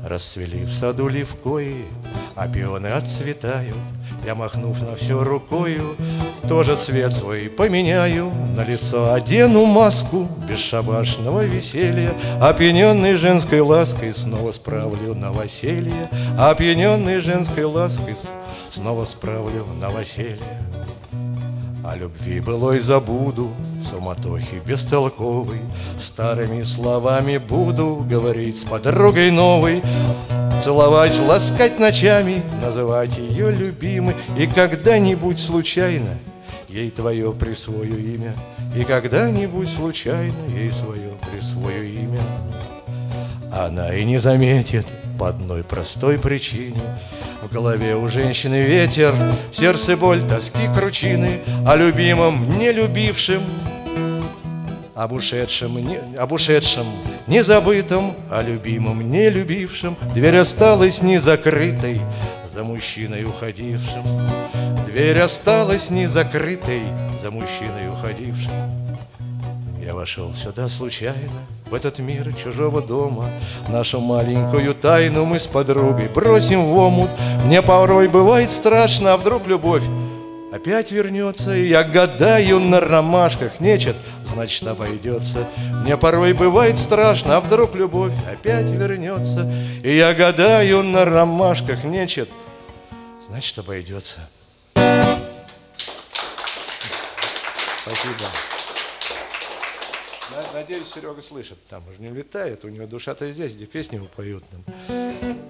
Расцвели в саду левкои, а пионы отцветают. Я, махнув на все рукою, тоже цвет свой поменяю. На лицо одену маску бесшабашного веселья, опьяненный женской лаской снова справлю новоселье. Опьяненный женской лаской снова справлю новоселье. О любви былой забуду, суматохи бестолковой, старыми словами буду говорить с подругой новой. Целовать, ласкать ночами, называть ее любимой. И когда-нибудь случайно ей твое присвою имя. И когда-нибудь случайно ей свое присвою имя. Она и не заметит по одной простой причине: в голове у женщины ветер, в сердце боль, тоски, кручины. О любимом, не любившем, об ушедшем, не забытом, о любимом, не любившем. Дверь осталась незакрытой за мужчиной уходившим. Дверь осталась незакрытой за мужчиной уходившим. Я вошел сюда случайно, в этот мир чужого дома. Нашу маленькую тайну мы с подругой бросим в омут. Мне порой бывает страшно, а вдруг любовь опять вернется. И я гадаю на ромашках, нечет, значит обойдется. Мне порой бывает страшно, а вдруг любовь опять вернется. И я гадаю на ромашках, нечет, значит обойдется. Спасибо. Надеюсь, Серега слышит. Там уже не летает, у него душа-то здесь, где песни ему поют.